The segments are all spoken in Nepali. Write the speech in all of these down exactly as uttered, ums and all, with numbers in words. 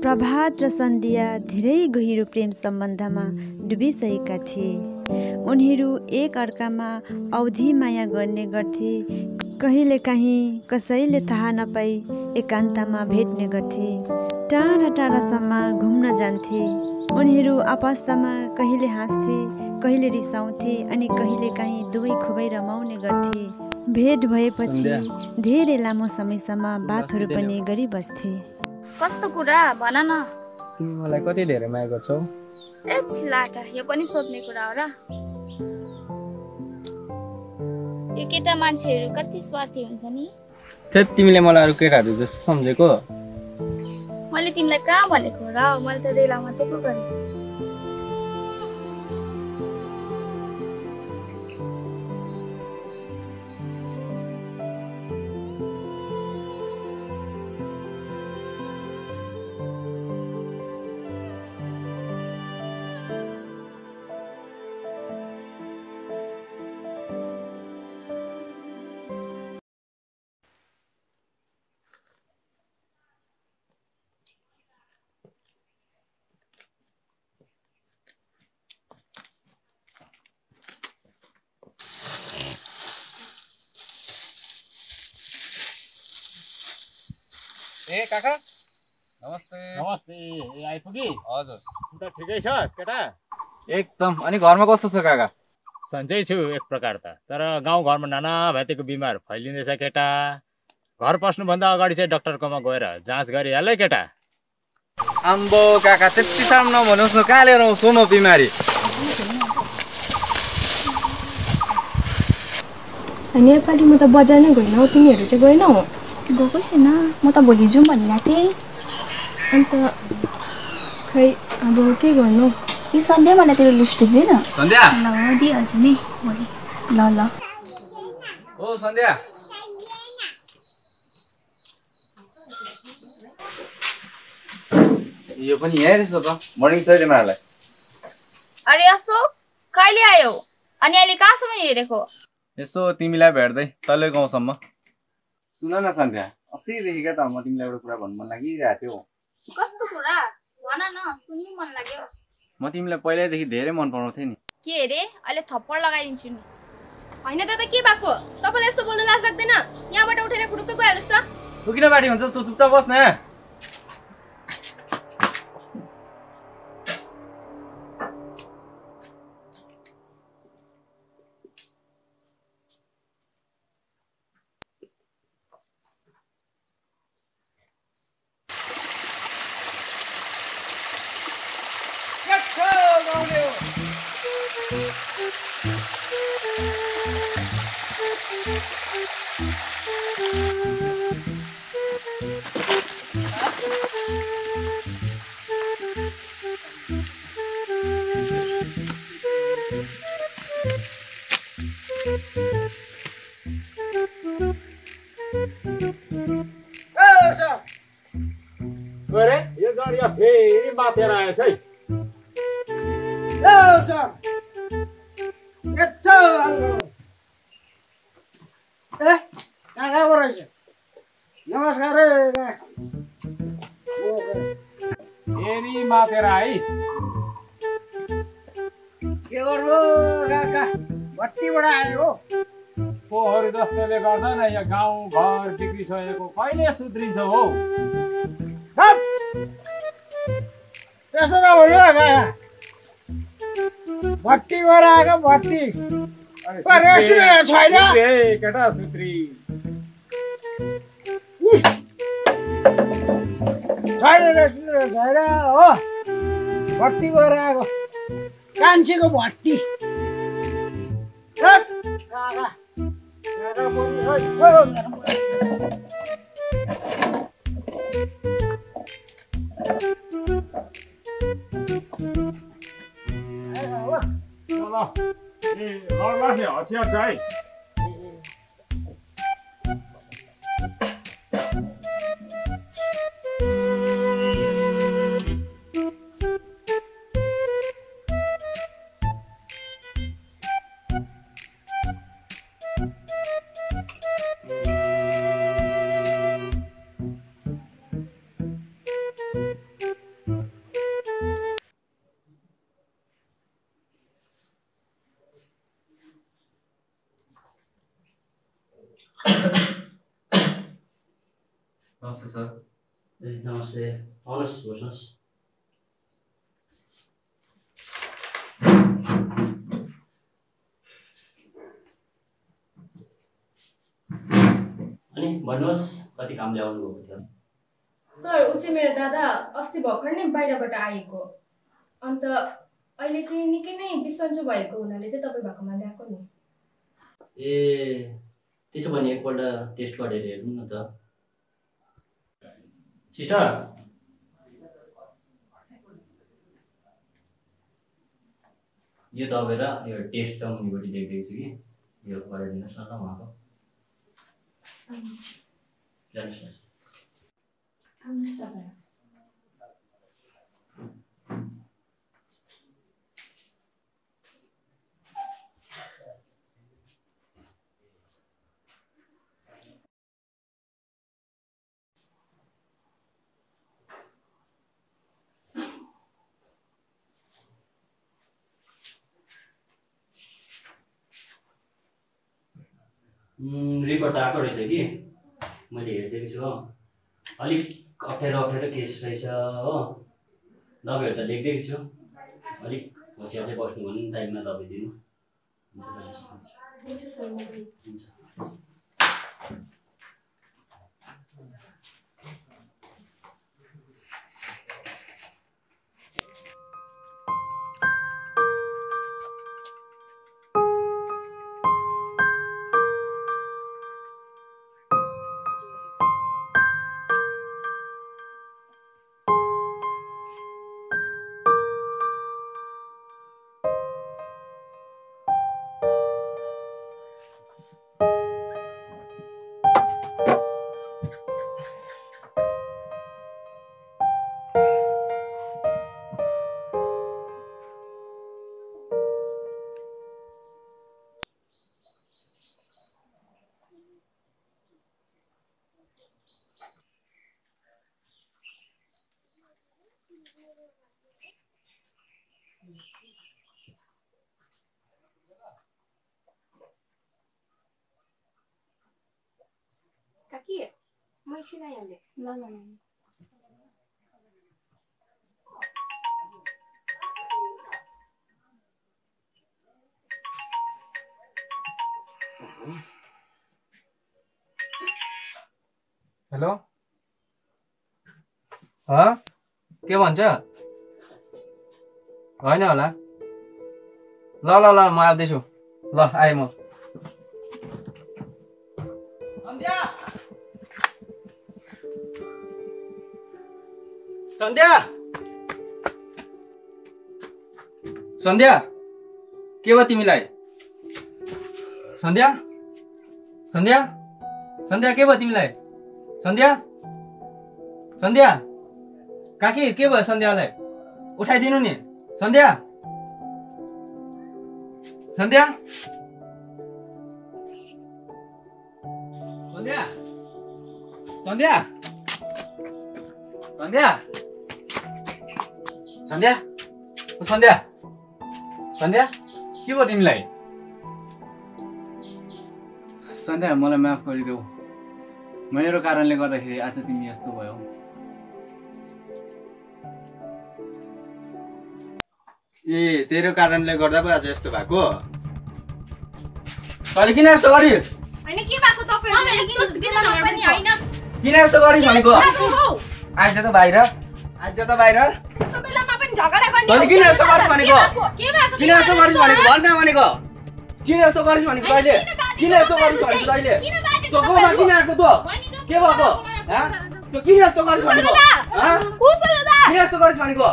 प्रभात र सन्ध्या धेरै गहिरो प्रेम सम्बन्धमा डुबिसकेका थिए। उनीहरू एक अर्कामा अवधि माया गर्ने गर्थे। कहिलेकाहीँ कसैले थाहा नपाई एकान्तमा भेट्ने गर्थे। टाढा टाढासम्म घुम्न जान्थे। उनीहरू आपसमा कहिले हाँस्थे, कहिले रिसाउँथे अनि कहिलेकाहीँ दुवै खुबै रमाउने गर्थे। भेट भएपछि धेरै लामो समयसम्म बातहरू पनि गरिबस्थे। कस्तो कुरा भन न। तिमी मलाई कति धेरै माया गर्छौ? ए छिलाटा, यो पनि सोध्ने कुरा हो र? यो केटा मान्छेहरू कति स्वार्थी हुन्छ नि। त्यही तिमीले मलाई अरू केटाहरू जस्तो सम्झेको? मैले तिमीलाई कहाँ भनेको र? मैले त रेला मात्रै पो गरेँ। ए काका नमस्ते। नमस्ते। ए आइपुगी? हजुर। अन्त ठिकै छस् केटा? एकदम। अनि घरमा कस्तो छ काका? सन्चै छु एक प्रकार त, तर गाउँघरमा नाना भाइतेको बिमार फैलिँदैछ केटा। घर पस्नुभन्दा अगाडि चाहिँ डाक्टरकोमा गएर जाँच गरिहाल है केटा। आम्बो काका त्यति साह्रो नभन्नुहोस् न, कहाँ लिएर आउँछु म बिमारी। नेपाली म त बजार नै गएन, तिमीहरू चाहिँ गएनौ? गएको छैन, म त भोलि जाउँ भनिरहेको थिएँ। अन्त खै अब के गर्नु? यी सन्ध्या मलाई तेरो लिपस्टिक दिएन? सन्ध्या ल दिइहाल्छु नि भोलि। ल ल ओ सन्ध्या। यो पनि यहाँ रहेछ त। मर्निङ सर तिमीहरूलाई। अरे अशोक, कहिले आयो? अनि अहिले कहाँसम्म हिँडेको? यसो तिमीलाई भेट्दै तल्लो गाउँसम्म। सुन न सन्ध्या, अस्तिदेखि क्या त म तिमीलाई एउटा कुरा भन्नु मन लागिरहेको थियो। कस्तो कुरा भन न, सुन्नु मन लाग्यो। म तिमीलाई पहिल्यैदेखि धेरै मन पराउँथेँ नि। के अरे? अहिले थप्पड लगाइदिन्छु नि। होइन दादा, के भएको? तपाईँलाई यस्तो बोल्न लाज लाग्दैन? यहाँबाट उठेर खुरुक्क गइहाल्नुहोस् त। तँ किन बाटी हुन्छस्? तँ चुपचाप बस् न। गरे यो गडिया फेरि माथेर आएछ है। ओ सर यत्रो ए कहाँ कहाँबाट रहेछ? नमस्कार है। फेरि माथेर आइस? के गर्नु काका, भट्टीबाट आयो हो। पोखरी जस्तोले गर्दा न यहाँ गाउँ घर बिग्रिसकेको कहिले सुध्रिन्छ हो? त्यस्तो नभन्नु काका, भट्टीबाट आएको भट्टी। रेस्टुरेन्ट छैन केटा सुत्री। छैन रेस्टुरेन्ट छैन हो, भट्टीबाट आएको कान्छीको भट्टी। काका ए लड्ला नि हसियार चाहिँ। नमस्ते सर। ए नमस्ते, आउनुहोस् बस्नुहोस्। अनि भन्नुहोस् कति काम ल्याउनु भएको थियो? सर ऊ चाहिँ मेरो दादा अस्ति भर्खर नै बाहिरबाट आएको, अन्त अहिले चाहिँ निकै नै बिसन्चो भएको हुनाले चाहिँ तपाईँ भएकोमा ल्याएको नि। ए त्यसो भने एकपल्ट टेस्ट गरेर हेर्नु न त। सिस्टर यो दबाई र यो टेस्ट चाहिँ मुनिपट्टि देख्दैछु कि यो गराइदिनुहोस् न ल उहाँको। जानुहोस् न। आउनुहोस् तपाईँ। रिपोर्ट आएको रहेछ कि मैले हेरिदिएको छु हो। अलिक अप्ठ्यारो अप्ठ्यारो केस रहेछ हो। दबाईहरू त लेखिदिएको छु, अलिक होसियार चाहिँ बस्नु भन्नु टाइममा दबाई दिनु। हुन्छ सर। हुन्छ। काकी म एकछिन आइहालेँ। ल ल नानी। हेलो हाँ के भन्छ? होइन होला। ल ल ल म आउँदैछु। ल आएँ म। सन्ध्या सन्ध्या के भयो तिमीलाई? सन्ध्या सन्ध्या सन्ध्या के भयो तिमीलाई? सन्ध्या सन्ध्या काकी के भयो सन्ध्यालाई? उठाइदिनु नि। सन्ध्या सन्ध्या सन्ध्या सन्ध्या सन्ध्या सन्ध्या सन्ध्या सन्ध्या के भयो तिमीलाई? सन्ध्या मलाई माफ गरिदेऊ। मेरो कारणले गर्दाखेरि आज तिमी यस्तो भयो। ए तेरो कारणले गर्दा पो आज यस्तो भएको? तैँले किन यस्तो गरिस्? हैन के भएको तपाईहरुले यस्तो किन पनि हैन। किन यस्तो गरिस् भनेको? आइज त बाहिर, आइज त बाहिर। यस्तो बेलामा पनि झगडा गर्ने। तैँले किन यस्तो गरिस् भनेको? के भएको? किन यस्तो गरिस् भनेको भन् न भनेको। किन यस्तो गरिस् भनेको तैँले? किन यस्तो गरिस् भनेको तैँले? तँ गाउँमा किन आएको तँ? के भएको? ह? तँ किन यस्तो गरिस् भनेको? ह? कुसो दादा। किन यस्तो गरिस् भनेको?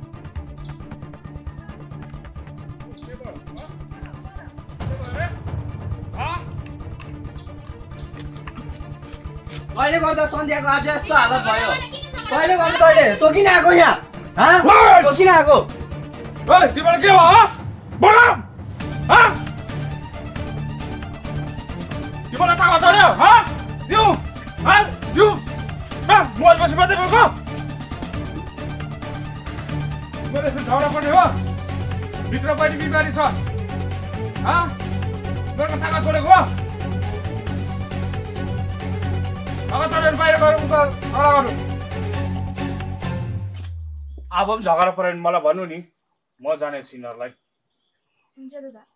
तैँले गर्दा सन्ध्याको आज यस्तो हालत भयो। तैँले गर्दा तैँले तँ किन आएको यहाँ? ह? तँ किन आएको? ओइ तिमीलाई के भयो? बोल ह? तिमीलाई तावा चढ्यो ह? यु ह? यु ह? मोबाइल बसी मात्रै बोल्को? मेरो यसो झगडा पर्ने हो? भित्र पनि बिमारी छ ह? मेरो तावा चढेको हो? ह? ढका चढेर बाहिर गएर उता कडा गर्नु अब पनि झगडा पऱ्यो भने मलाई भन्नु नि म जाने सिनरलाई हुन्छ दादा